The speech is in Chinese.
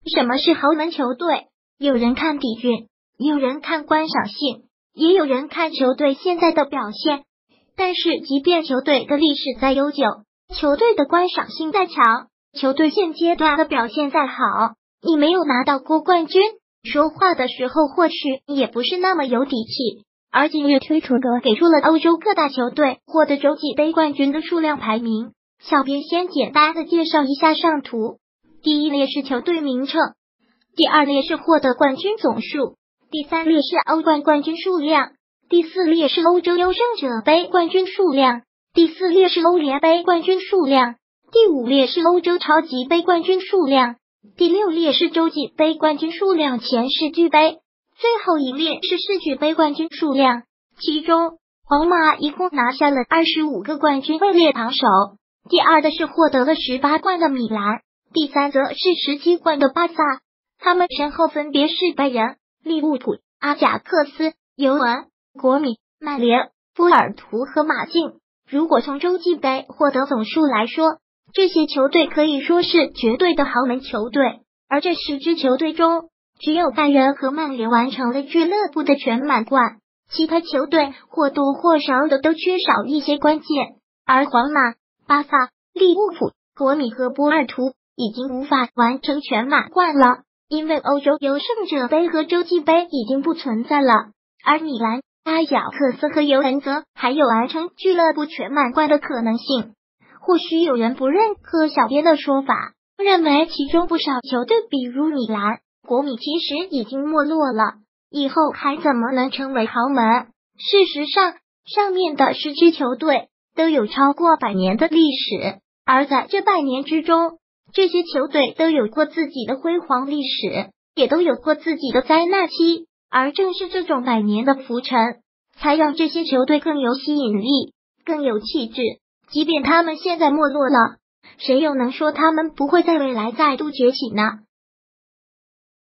什么是豪门球队？有人看底蕴，有人看观赏性，也有人看球队现在的表现。但是即便球队的历史再悠久，球队的观赏性再强，球队现阶段的表现再好，你没有拿到过冠军，说话的时候或许也不是那么有底气。而近日推出的给出了欧洲各大球队获得洲际杯冠军的数量排名，小编先简单的介绍一下上图。第一列是球队名称，第二列是获得冠军总数，第三列是欧冠冠军数量，第四列是欧洲优胜者杯冠军数量，第四列是欧联杯冠军数量，第五列是欧洲超级杯冠军数量，第六列是洲际杯冠军数量前世俱杯，最后一列是世俱杯冠军数量。其中皇马一共拿下了25个冠军，位列榜首。第二的是获得了18冠的米兰，第三则是17冠的巴萨。他们身后分别是拜仁、利物浦、阿贾克斯、尤文、国米、曼联、波尔图和马竞。如果从洲际杯获得总数来说，这些球队可以说是绝对的豪门球队，而这10支球队中，只有拜仁和曼联完成了俱乐部的全满贯，其他球队或多或少的都缺少一些关键，而皇马、巴萨、利物浦、国米和波尔图已经无法完成全满贯了，因为欧洲优胜者杯和洲际杯已经不存在了，而米兰、阿贾克斯和尤文则还有完成俱乐部全满贯的可能性。或许有人不认可小编的说法，认为其中不少球队比如米兰、国米其实已经没落了，以后还怎么能成为豪门？事实上，上面的10支球队都有超过100年的历史，而在这100年之中，这些球队都有过自己的辉煌历史，也都有过自己的灾难期，而正是这种100年的浮沉，才让这些球队更有吸引力，更有气质。即便他们现在没落了，谁又能说他们不会在未来再度崛起呢？